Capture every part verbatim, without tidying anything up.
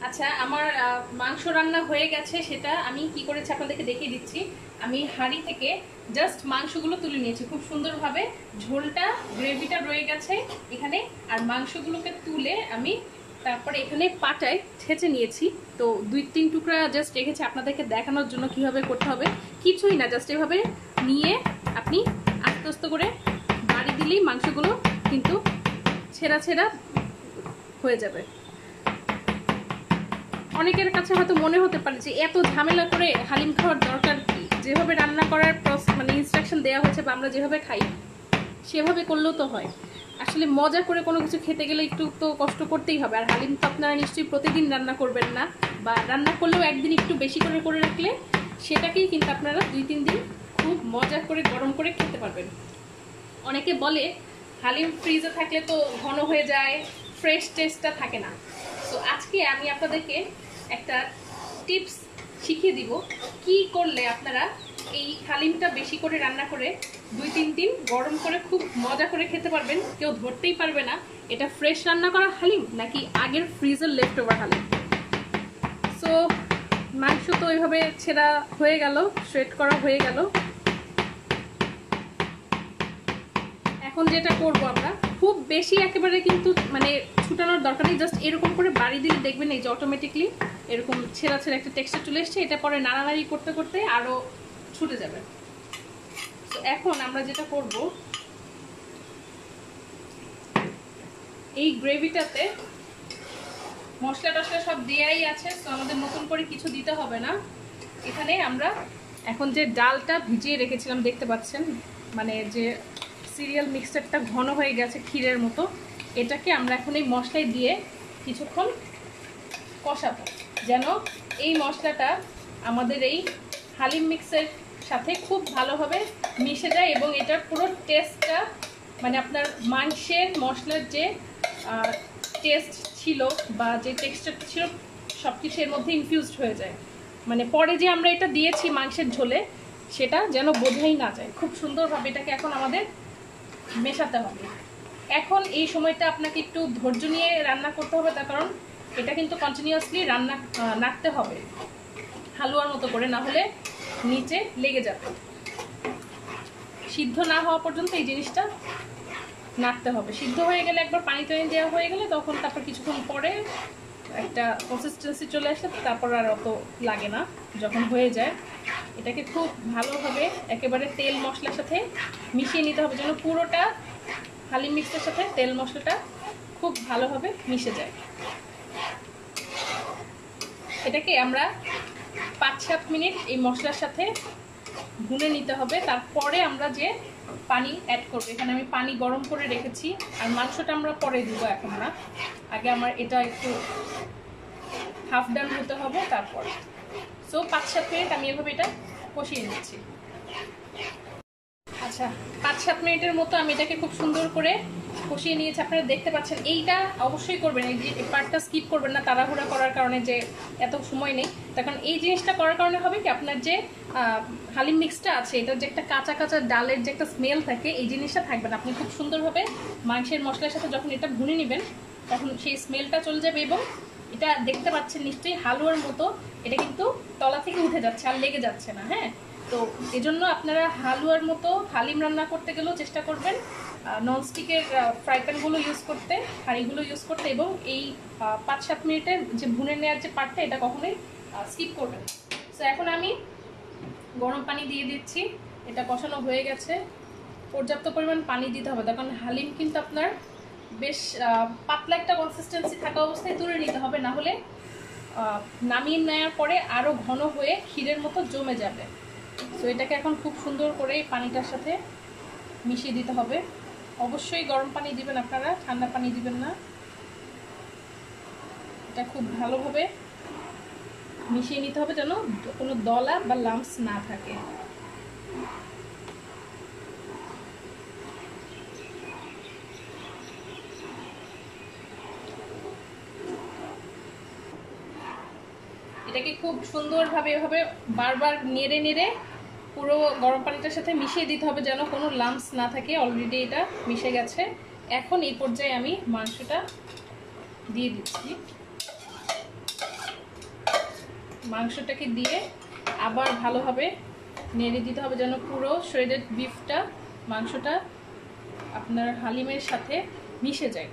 আচ্ছা, আমার মাংস রান্না হয়ে গেছে, সেটা আমি কি করেছি আপনাদেরকে দেখিয়ে দিচ্ছি। আমি হাঁড়ি থেকে জাস্ট মাংসগুলো তুলে নিয়েছি খুব সুন্দরভাবে, ঝোলটা গ্রেভিটা রয়ে গেছে এখানে, আর মাংসগুলোকে তুলে আমি তারপরে এখানে পাটায় ছেঁচে নিয়েছি। তো দুই তিন টুকরা জাস্ট রেখেছি আপনাদেরকে দেখানোর জন্য কিভাবে করতে হবে। কিছুই না, জাস্ট এভাবে নিয়ে আপনি আস্তে আস্তে করে বাড়ি দিলেই মাংসগুলো কিন্তু ছেঁড়া ছেঁড়া হয়ে যাবে। অনেকের কাছে হয়তো মনে হতে পারে যে এত ঝামেলা করে হালিম খাওয়ার দরকার কি, যেভাবে রান্না করার মানে ইনস্ট্রাকশন দেওয়া হয়েছে বা আমরা যেভাবে খাই সেভাবে করলেও তো হয়। আসলে মজা করে কোনো কিছু খেতে গেলে একটু তো কষ্ট করতেই হবে। আর হালিম তো আপনারা নিশ্চয়ই প্রতিদিন রান্না করবেন না, বা রান্না করলেও একদিন একটু বেশি করে করে রাখলে সেটাকেই কিন্তু আপনারা দুই তিন দিন খুব মজা করে গরম করে খেতে পারবেন। অনেকে বলে হালিম ফ্রিজে থাকলে তো ঘন হয়ে যায়, ফ্রেশ টেস্টটা থাকে না। তো আজকে আমি আপনাদেরকে একটা টিপস শিখিয়ে দিব কি করলে আপনারা এই হালিমটা বেশি করে রান্না করে দুই তিন দিন গরম করে খুব মজা করে খেতে পারবেন। কেউ ধরতেই পারবে না এটা ফ্রেশ রান্না করা হালিম নাকি আগের ফ্রিজের লেফট ওভার হালিম। সো মাংস তো ওইভাবে ছেঁড়া হয়ে গেল, শ্রেড করা হয়ে গেল। এখন যেটা করব আমরা, খুব বেশি একেবারে কিন্তু মানে ছুটানোর দরকার নেই, জাস্ট এরকম করে বাড়ি দিলে দেখবেন এই যে অটোমেটিকলি এরকম ছেঁড়া ছেঁড়া একটা টেক্সচার চলে এসছে। এটা পরে নাড়ানাড়ি করতে করতে আরও ছুটে যাবে। তো এখন আমরা যেটা করব, এই গ্রেভিটাতে মশলা টশলা সব দেয়াই আছে, তো আমাদের নতুন করে কিছু দিতে হবে না। এখানে আমরা এখন যে ডালটা ভিজিয়ে রেখেছিলাম দেখতে পাচ্ছেন, মানে যে সিরিয়াল মিক্সচারটা ঘন হয়ে গেছে ক্ষীরের মতো, এটাকে আমরা এখন এই মশলায় দিয়ে কিছুক্ষণ কষাবো, যেন এই মশলাটা আমাদের এই হালিম মিক্সের সাথে খুব ভালোভাবে মিশে যায় এবং এটার পুরো টেস্টটা মানে আপনার মাংসের মশলার যে টেস্ট ছিল বা যে টেক্সচারটা ছিল সব কিছু এর মধ্যে ইনফিউজড হয়ে যায়। মানে পরে যে আমরা এটা দিয়েছি মাংসের ঝোলে সেটা যেন বোঝাই না যায়। খুব সুন্দরভাবে এটাকে এখন আমাদের মেশাতে হবে। এখন এই সময়টা আপনাকে একটু ধৈর্য নিয়ে রান্না করতে হবে, তার কারণ এটা কিন্তু কন্টিনিউয়াসলি রান্না নাড়তে হবে হালুয়ার মতো করে, না হলে নিচে লেগে যাবে। সিদ্ধ না হওয়া পর্যন্ত এই জিনিসটা নাড়তে হবে। সিদ্ধ হয়ে গেলে একবার পানি টানি দেওয়া হয়ে গেলে তখন তারপর কিছুক্ষণ পরে একটা কনসিস্টেন্সি চলে আসে, তারপর আর অত লাগে না যখন হয়ে যায়। এটাকে খুব ভালোভাবে একেবারে তেল মশলার সাথে মিশিয়ে নিতে হবে, যেন পুরোটা হালিম মিক্সের সাথে তেল মশলাটা খুব ভালোভাবে মিশে যায়। এটাকে আমরা পাঁচ সাত মিনিট এই মশলার সাথে ভুনে নিতে হবে। তারপরে আমরা যে পানি অ্যাড করবো, এখানে আমি পানি গরম করে রেখেছি, আর মাংসটা আমরা পরে দিব এখন না, আগে আমার এটা একটু হাফ ডান হতে হবে তারপর। সো পাঁচ সাত মিনিট আমি এভাবে এটা কষিয়ে নিচ্ছি। আচ্ছা, পাঁচ সাত মিনিটের মতো আমি এটাকে খুব সুন্দর করে কষিয়ে নিয়েছি। আপনারা দেখতে পাচ্ছেন, এইটা অবশ্যই করবেন, এই যে পার্টটা স্কিপ করবেন না তাড়াহুড়া করার কারণে, যে এত সময় নেই। তার কারণ এই জিনিসটা করার কারণে হবে কি, আপনার যে হালিম মিক্সটা আছে এটার যে একটা কাঁচা কাঁচা ডালের যে একটা স্মেল থাকে এই জিনিসটা থাকবে না। আপনি খুব সুন্দরভাবে মাংসের মশলার সাথে যখন এটা ভুনে নেবেন তখন সেই স্মেলটা চলে যাবে, এবং এটা দেখতে পাচ্ছেন নিশ্চয়ই হালুয়ার মতো এটা কিন্তু তলা থেকে উঠে যাচ্ছে আর লেগে যাচ্ছে না। হ্যাঁ, তো এজন্য আপনারা হালুয়ার মতো হালিম রান্না করতে গেলেও চেষ্টা করবেন ননস্টিকের ফ্রাই প্যানগুলো ইউজ করতে, হাঁড়িগুলো ইউজ করতে, এবং এই পাঁচ সাত মিনিটের যে ভুনে নেওয়ার যে পার্টটা এটা কখনোই স্কিপ করবেন। তো এখন আমি গরম পানি দিয়ে দিচ্ছি। এটা কষানো হয়ে গেছে, পর্যাপ্ত পরিমাণ পানি দিতে হবে, কারণ হালিম কিন্তু আপনার বেশ পাতলা একটা কনসিস্টেন্সি থাকা অবস্থায় তুলে নিতে হবে, না হলে নামিয়ে নেওয়ার পরে আরও ঘন হয়ে ক্ষীরের মতো জমে যাবে। তো এটাকে এখন খুব সুন্দর করে পানিটার সাথে মিশিয়ে দিতে হবে। অবশ্যই গরম পানি দিবেন আপনারা, ঠান্ডা পানি দিবেন না। এটা খুব ভালোভাবে মিশিয়ে নিতে হবে যেন কোনো দলা বা লাম্পস না থাকে। এটাকে খুব সুন্দরভাবে এভাবে বারবার নেড়ে নেড়ে পুরো গরম পানিটার সাথে মিশিয়ে দিতে হবে যেন কোনো লাম্পস না থাকে। অলরেডি এটা মিশে গেছে। এখন এই পর্যায়ে আমি মাংসটা দিয়ে দিচ্ছি। মাংসটাকে দিয়ে আবার ভালোভাবে নেড়ে দিতে হবে যেন পুরো শ্রেডেড বিফটা মাংসটা আপনার হালিমের সাথে মিশে যায়।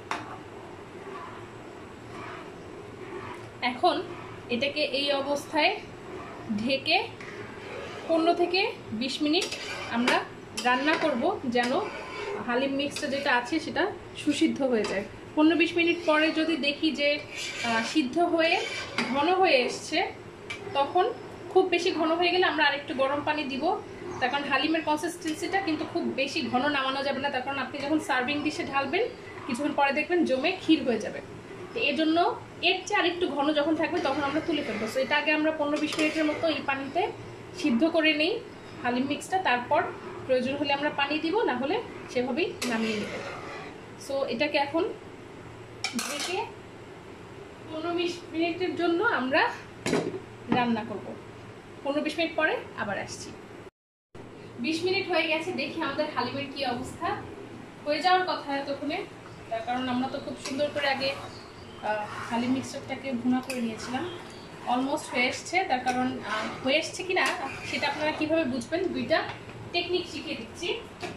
এখন এটাকে এই অবস্থায় ঢেকে পনেরো থেকে বিশ মিনিট আমরা রান্না করব যেন হালিম মিক্সটা যেটা আছে সেটা সুসিদ্ধ হয়ে যায়। পনেরো বিশ মিনিট পরে যদি দেখি যে সিদ্ধ হয়ে ঘন হয়ে এসছে, তখন খুব বেশি ঘন হয়ে গেলে আমরা আরেকটু গরম পানি দিব। তার কারণ হালিমের কনসিস্টেন্সিটা কিন্তু খুব বেশি ঘন নামানো যাবে না, তার কারণ আপনি যখন সার্ভিং ডিশে ঢালবেন কিছুক্ষণ পরে দেখবেন জমে ক্ষীর হয়ে যাবে। তো এর জন্য এর চেয়ে আরেকটু ঘন যখন থাকবে তখন আমরা তুলে ফেলবো। সো এটা আগে আমরা পনেরো বিশ মিনিটের মতো এই পানিতে সিদ্ধ করে নেই হালিম মিক্সটা, তারপর প্রয়োজন হলে আমরা পানি দিব, না হলে সেভাবেই নামিয়ে নেব। সো এটাকে এখন ঢেকে পনেরো বিশ মিনিটের জন্য আমরা রান্না করব। পনেরো বিশ মিনিট পরে আবার আসছি। বিশ মিনিট হয়ে গেছে, দেখি আমাদের হালিমের কি অবস্থা। হয়ে যাওয়ার কথা এতক্ষণে, তার কারণ আমরা তো খুব সুন্দর করে আগে হালিম মিক্সচারটাকে ভুনা করে নিয়েছিলাম। অলমোস্ট হয়ে এসছে, তার কারণ হয়ে এসছে কিনা সেটা আপনারা কিভাবে বুঝবেন, দুইটা টেকনিক শিখিয়ে দিচ্ছি।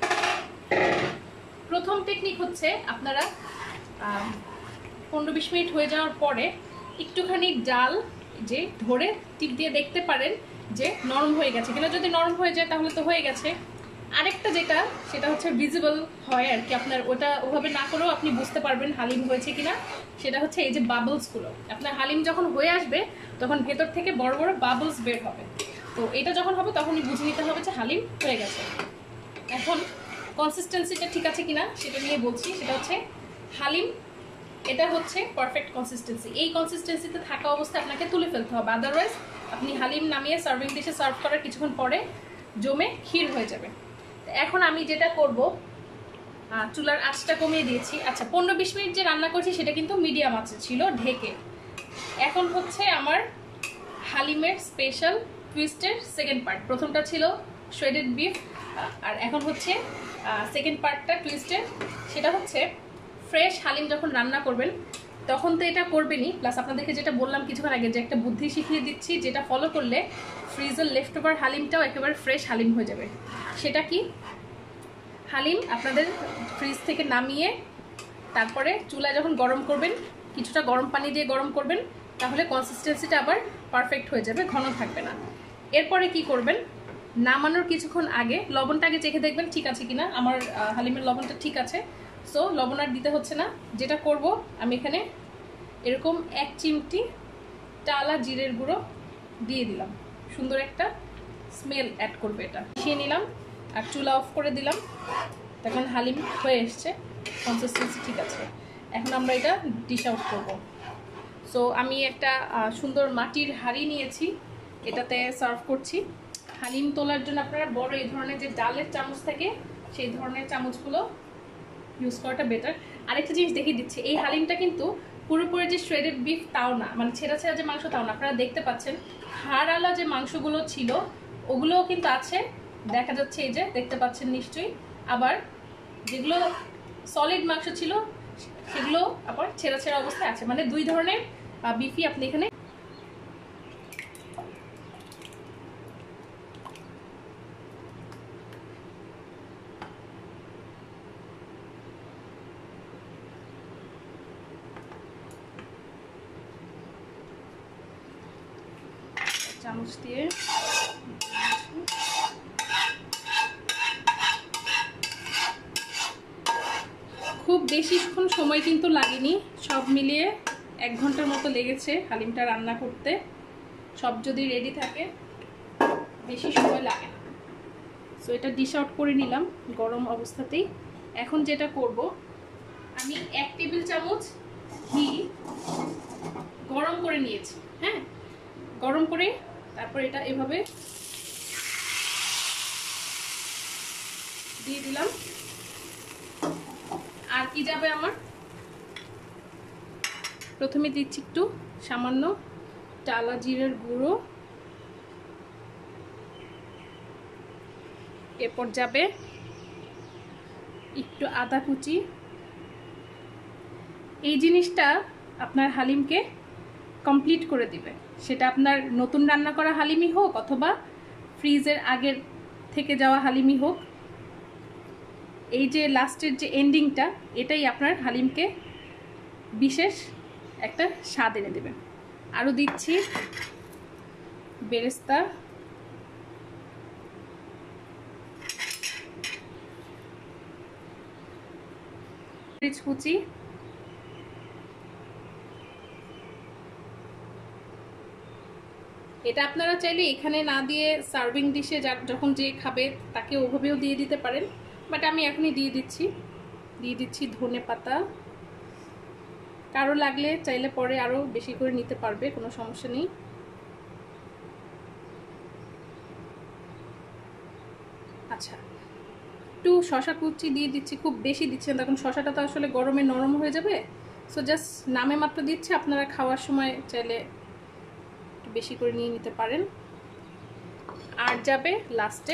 প্রথম টেকনিক হচ্ছে আপনারা পনেরো বিশ মিনিট হয়ে যাওয়ার পরে একটুখানি ডাল যে ধরে টিপ দিয়ে দেখতে পারেন যে নরম হয়ে গেছে কিনা। যদি নরম হয়ে যায় তাহলে তো হয়ে গেছে। আরেকটা যেটা সেটা হচ্ছে ভিজিবল হয় আর কি, আপনার ওটা ওভাবে না করেও আপনি বুঝতে পারবেন হালিম হয়েছে কিনা। সেটা হচ্ছে এই যে বাবলসগুলো, আপনার হালিম যখন হয়ে আসবে তখন ভেতর থেকে বড় বড় বাবলস বের হবে। তো এটা যখন হবে তখনই বুঝে নিতে হবে যে হালিম হয়ে গেছে। এখন কনসিস্টেন্সিটা ঠিক আছে কিনা সেটা নিয়ে বলছি। সেটা হচ্ছে হালিম, এটা হচ্ছে পারফেক্ট কনসিস্টেন্সি। এই কনসিস্টেন্সিতে থাকা অবস্থায় আপনাকে তুলে ফেলতে হবে, আদারওয়াইজ আপনি হালিম নামিয়ে সার্ভিং ডিশে সার্ভ করার কিছুক্ষণ পরে জমে ক্ষীর হয়ে যাবে। এখন আমি যেটা করব, চুলার আঁচটা কমিয়ে দিয়েছি। আচ্ছা, পনেরো বিশ মিনিট যে রান্না করছি সেটা কিন্তু মিডিয়াম আঁচে ছিল ঢেকে। এখন হচ্ছে আমার হালিমের স্পেশাল টুইস্টের সেকেন্ড পার্ট। প্রথমটা ছিল শ্রেডেড বিফ, আর এখন হচ্ছে সেকেন্ড পার্টটা টুইস্টের। সেটা হচ্ছে ফ্রেশ হালিম যখন রান্না করবেন তখন তো এটা করবেনই, প্লাস আপনাদেরকে যেটা বললাম কিছুক্ষণ আগে যে একটা বুদ্ধি শিখিয়ে দিচ্ছি যেটা ফলো করলে ফ্রিজের লেফট ওভার হালিমটাও একেবারে ফ্রেশ হালিম হয়ে যাবে। সেটা কি, হালিম আপনাদের ফ্রিজ থেকে নামিয়ে তারপরে চুলায় যখন গরম করবেন, কিছুটা গরম পানি দিয়ে গরম করবেন, তাহলে কনসিস্টেন্সিটা আবার পারফেক্ট হয়ে যাবে, ঘন থাকবে না। এরপরে কি করবেন, নামানোর কিছুক্ষণ আগে লবণটা আগে চেখে দেখবেন ঠিক আছে কিনা। আমার হালিমের লবণটা ঠিক আছে, সো লবণ আর দিতে হচ্ছে না। যেটা করব, আমি এখানে এরকম এক চিমটি টালা জিরের গুঁড়ো দিয়ে দিলাম, সুন্দর একটা স্মেল অ্যাড করবে এটা। মিশিয়ে নিলাম আর চুলা অফ করে দিলাম। তখন হালিম হয়ে এসছে, কনসিস্টেন্সি ঠিক আছে। এখন আমরা এটা ডিশ আউট করবো। সো আমি একটা সুন্দর মাটির হাঁড়ি নিয়েছি, এটাতে সার্ভ করছি। হালিম তোলার জন্য আপনারা বড় এই ধরনের যে ডালের চামচ থাকে সেই ধরনের চামচগুলো ইউজ করাটা বেটার। আরেকটা জিনিস দেখিয়ে দিচ্ছি, এই হালিমটা কিন্তু পুরোপুরি যে শ্রেডেড বিফ তাও না, মানে ছেঁড়া ছেঁড়া যে মাংস তাও না। আপনারা দেখতে পাচ্ছেন হাড়ওয়ালা যে মাংসগুলো ছিল ওগুলোও কিন্তু আছে, দেখা যাচ্ছে, এই যে দেখতে পাচ্ছেন নিশ্চয়ই। আবার যেগুলো সলিড মাংস ছিল সেগুলো আবার ছেঁড়া ছেঁড়া অবস্থায় আছে, মানে দুই ধরনের বিফি আপনি এখানে চামচ দিয়ে খুব বেশিক্ষণ সময় কিন্তু লাগেনি, সব মিলিয়ে এক ঘন্টার মতো লেগেছে হালিমটা রান্না করতে। সব যদি রেডি থাকে বেশি সময় লাগে না। সো এটা ডিশ আউট করে নিলাম গরম অবস্থাতেই। এখন যেটা করব, আমি এক টেবিল চামচ ঘি গরম করে নিয়েছি। হ্যাঁ, গরম করে তারপর এটা এভাবে দিয়ে দিলাম। আর কি যাবে আমার, প্রথমে দিচ্ছি একটু সামান্য টালা জিরের গুঁড়ো, এরপর যাবে একটু আদা কুচি। এই জিনিসটা আপনার হালিমকে কমপ্লিট করে দিবে। সেটা আপনার নতুন রান্না করা হালিমই হোক অথবা ফ্রিজের আগের থেকে যাওয়া হালিমই হোক, এই যে লাস্টের যে এন্ডিংটা এটাই আপনার হালিমকে বিশেষ একটা স্বাদ এনে দেবে। আরও দিচ্ছি বেরেস্তা, মরিচ কুচি, এটা আপনারা চাইলে এখানে না দিয়ে সার্ভিং ডিশে যখন যে খাবে তাকে ওভাবেও দিয়ে দিতে পারেন, বাট আমি এখনই দিয়ে দিচ্ছি। দিয়ে দিচ্ছি ধনে পাতা, কারো লাগলে চাইলে পরে আরও বেশি করে নিতে পারবে, কোনো সমস্যা নেই। আচ্ছা, একটু শশা কুচি দিয়ে দিচ্ছি, খুব বেশি দিচ্ছেন তখন শশাটা তো আসলে গরমে নরম হয়ে যাবে, সো জাস্ট নামে মাত্র দিচ্ছি, আপনারা খাওয়ার সময় চাইলে একটু বেশি করে নিয়ে নিতে পারেন। আর যাবে লাস্টে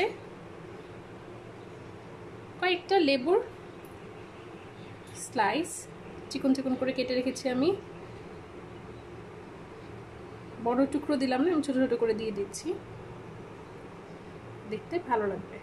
কয়েকটা লেবুর স্লাইস, চিকন চিকন করে কেটে রেখেছি আমি, বড় টুকরো দিলাম না, আমি ছোট ছোট করে দিয়ে দিচ্ছি, দেখতে ভালো লাগবে।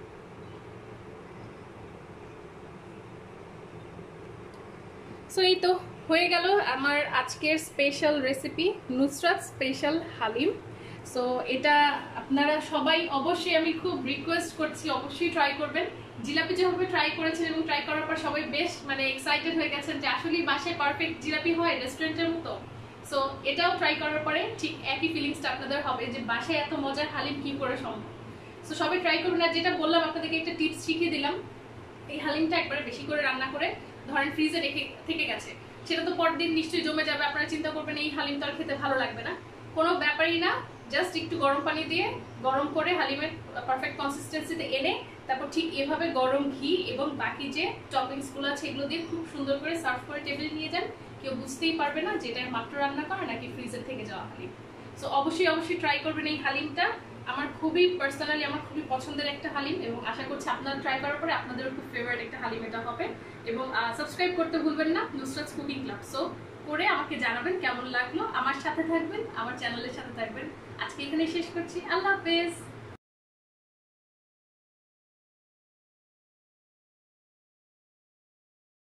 সো এই তো হয়ে গেল আমার আজকের special recipe, Nusrat special haleem. So এটা আপনারা সবাই অবশ্যই, আমি খুব রিকোয়েস্ট করছি অবশ্যই ট্রাই করবেন। জিলাপি যেভাবে ট্রাই করেছেন এবং ট্রাই করার পর সবাই বেশ মানে এক্সাইটেড হয়ে গেছেন যে আসলেই বাসায় পারফেক্ট জিলাপি হয় রেস্টুরেন্টের মতো। সো এটাও ট্রাই করার পরে ঠিক একই ফিলিংসটা আপনাদের হবে যে বাসায় এত মজার হালিম কি করে সম্ভব। সো সবাই ট্রাই করবেন। আর যেটা বললাম আপনাদেরকে একটা টিপস শিখিয়ে দিলাম, এই হালিমটা একবারে বেশি করে রান্না করে ধরেন ফ্রিজে রেখে থেকে গেছে, সেটা তো পরদিন নিশ্চয়ই জমে যাবে, আপনারা চিন্তা করবেন এই হালিম তো আর খেতে ভালো লাগবে না, কোনো ব্যাপারই না। জাস্ট একটু গরম পানি দিয়ে গরম করে হালিমের পারফেক্ট কনসিস্টেন্সিতে এনে তারপর ঠিক এভাবে গরম ঘি এবং বাকি যে টপিংসগুলো আছে এগুলো দিয়ে খুব সুন্দর করে সার্ভ করে টেবিলে নিয়ে যান, কেউ বুঝতেই পারবে না যে এটা মাত্র রান্না করা নাকি ফ্রিজের থেকে যাওয়া হালিম। সো অবশ্যই অবশ্যই ট্রাই করবেন এই হালিমটা, আমার খুবই পার্সোনালি আমার খুবই পছন্দের একটা হালিম এবং আশা করছি আপনারা ট্রাই করার পরে আপনাদেরও খুব ফেভারিট একটা হালিম এটা হবে। এবং সাবস্ক্রাইব করতে ভুলবেন না নুসরাতস কুকিং ক্লাব। সো করে আমাকে জানাবেন কেমন লাগলো, আমার সাথে থাকবেন, আমার চ্যানেলের সাথে থাকবেন। আজকে এখানে শেষ করছি, আল্লাহ হাফেজ।